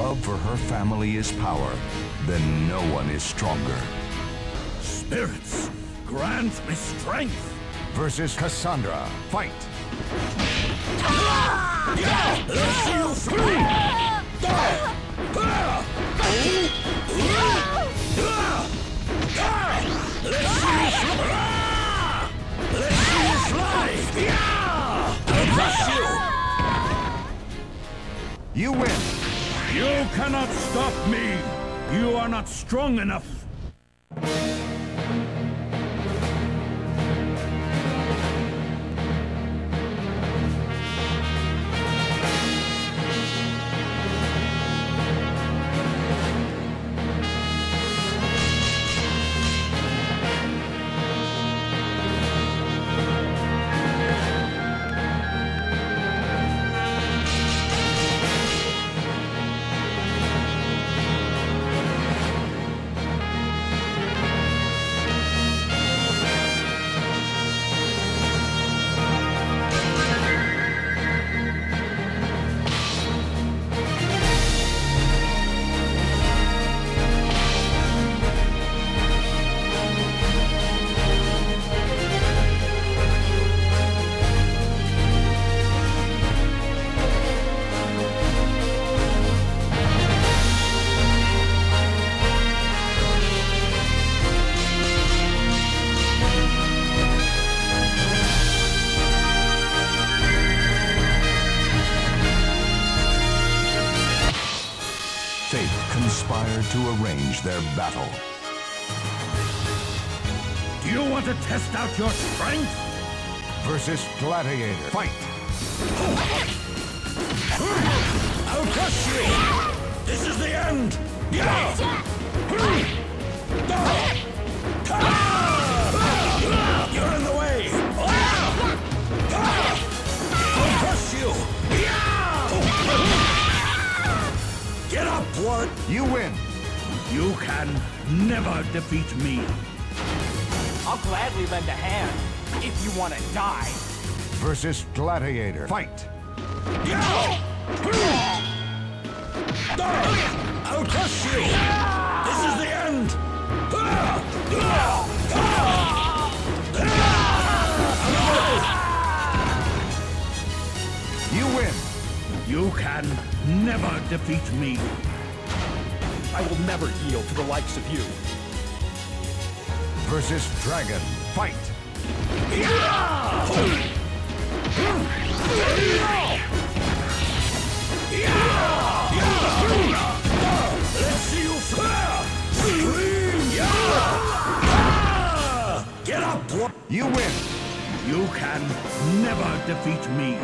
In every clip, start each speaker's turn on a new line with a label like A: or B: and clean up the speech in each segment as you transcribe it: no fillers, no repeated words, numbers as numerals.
A: love for her family is power, then no one is stronger.
B: Spirits, grant me strength!
A: Versus Cassandra, fight!
B: Let's see you through! Let's see you fly! I'll crush you!
A: You win!
B: You cannot stop me! You are not strong enough!
A: Conspired to arrange their battle.
B: Do you want to test out your strength?
A: Versus Gladiator, fight!
B: I'll crush you! This is the end! You're in the way! I'll crush you! Get up, Blood!
A: You win!
B: You can never defeat me!
C: I'll gladly lend a hand, if you want to die.
A: Versus Gladiator, fight!
B: I'll crush you! This is the end!
A: You win!
B: You can never defeat me!
C: I will never yield to the likes of you.
A: Versus Dragon, fight!
B: Let's see you scream! Get up!
A: You win!
B: You can never defeat me!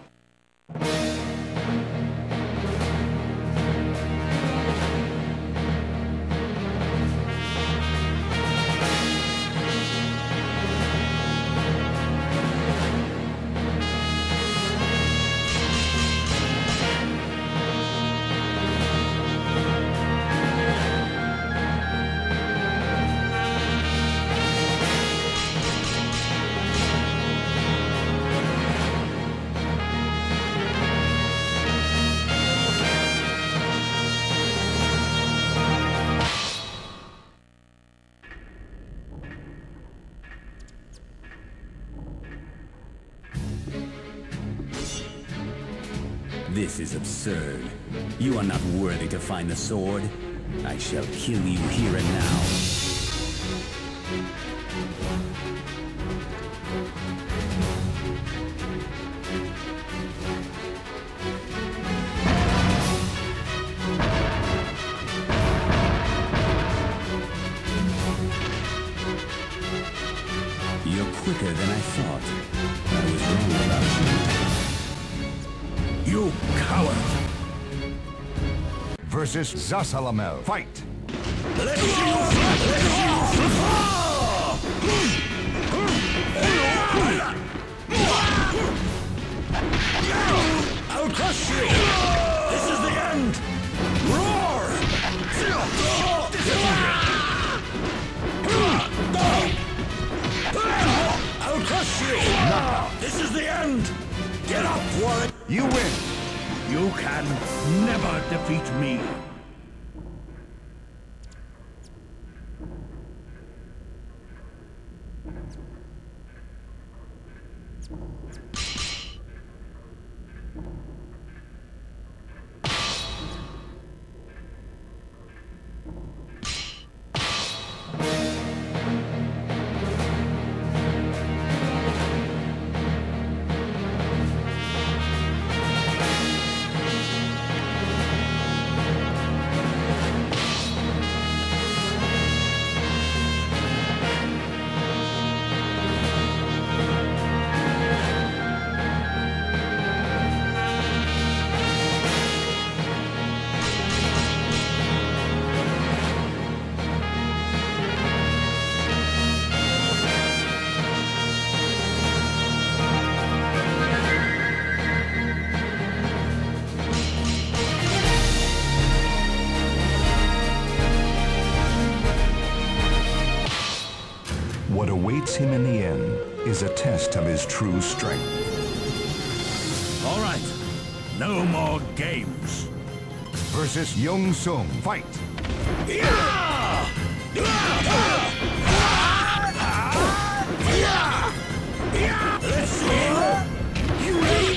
D: This is absurd. You are not worthy to find the sword. I shall kill you here and now. You're quicker than I thought. I was wrong about you.
B: You coward!
A: Versus Zasalamel, fight!
B: Let's see you I'll crush you! This is the end! Roar! I'll crush you! This is the end! Get up, Warwick!
A: You win!
B: You can never defeat me.
A: What awaits him in the end is a test of his true strength.
B: All right, no more games.
A: Versus Young Sung, fight!
B: Let's see. You ready?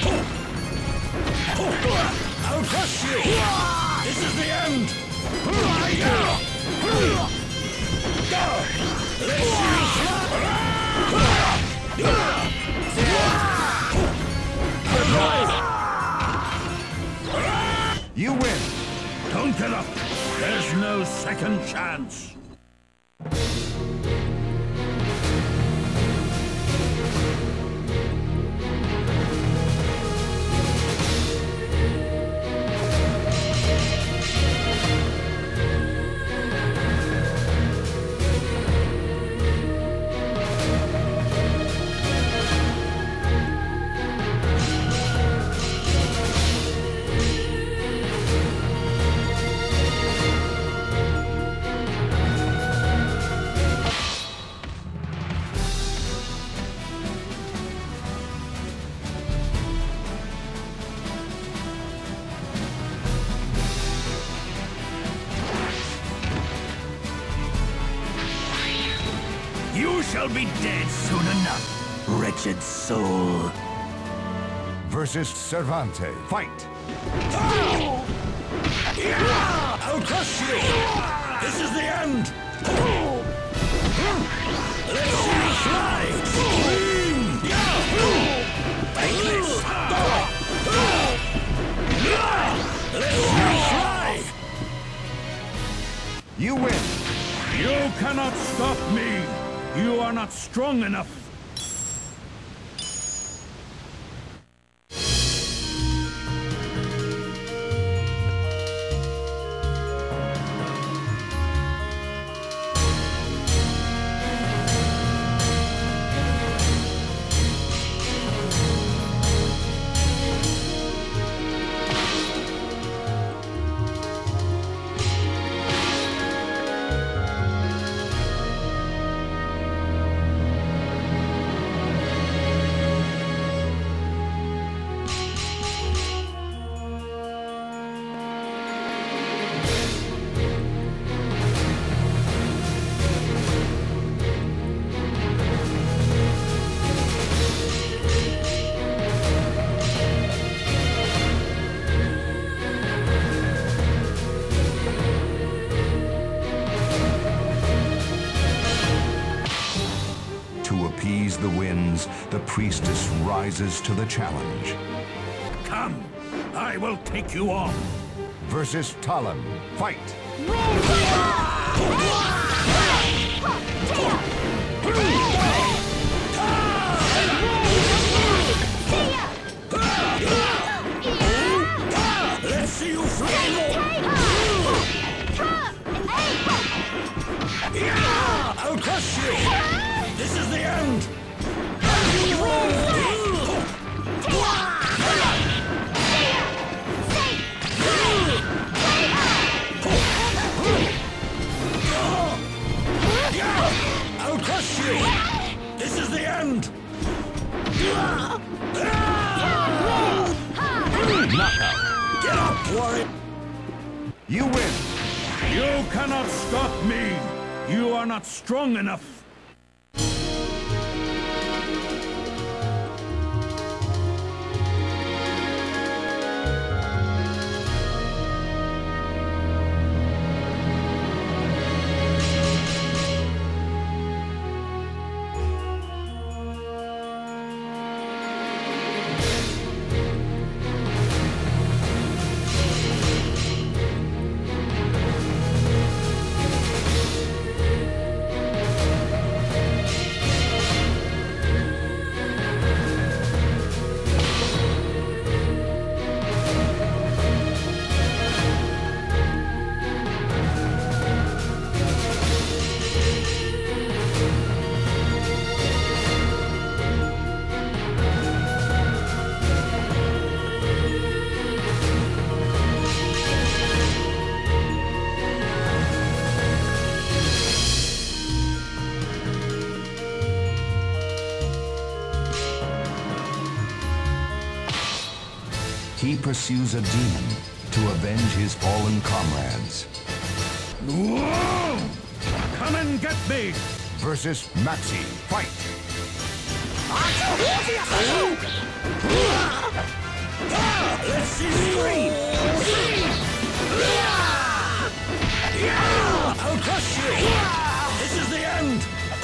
B: I'll crush you. This is the end. Let's see.
A: You win!
B: Don't get up. There's no second chance. You shall be dead soon enough, wretched soul.
A: Versus Cervante, fight!
B: I'll crush you! This is the end! Let's see you fly! Take this! Let's see you fly!
A: You win!
B: You cannot stop me! You are not strong enough!
A: To appease the winds, the priestess rises to the challenge.
B: Come, I will take you on.
A: Versus Talon, fight!
B: Let's see you fly! I'll crush you! This is the end! I'll crush you! This is the end!
D: Knockout.
B: cannot stop me! You are not strong enough!
A: He pursues a demon to avenge his fallen comrades.
B: Whoa! Come and get me!
A: Versus Maxi. Fight!
B: Let's see scream! I'll crush you! This is the end!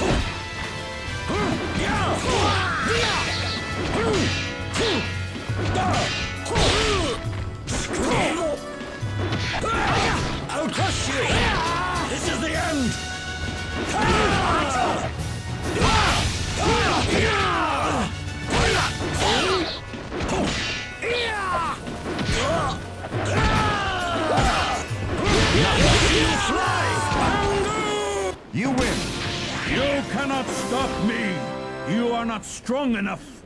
B: I'll crush you! This is the end!
A: You win!
B: You cannot stop me! You are not strong enough!